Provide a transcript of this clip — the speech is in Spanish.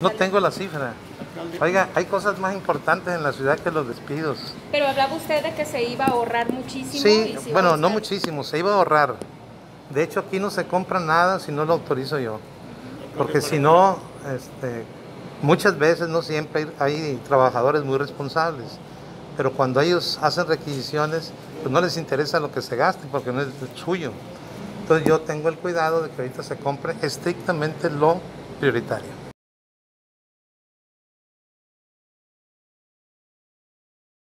No tengo la cifra. Oiga, hay cosas más importantes en la ciudad que los despidos. Pero hablaba usted de que se iba a ahorrar muchísimo. Sí, Y se iba a bueno, no buscar... muchísimo, se iba a ahorrar. De hecho, aquí no se compra nada si no lo autorizo yo. Porque si no, muchas veces, no siempre, hay trabajadores muy responsables. Pero cuando ellos hacen requisiciones, pues no les interesa lo que se gaste porque no es suyo. Entonces yo tengo el cuidado de que ahorita se compre estrictamente lo prioritario.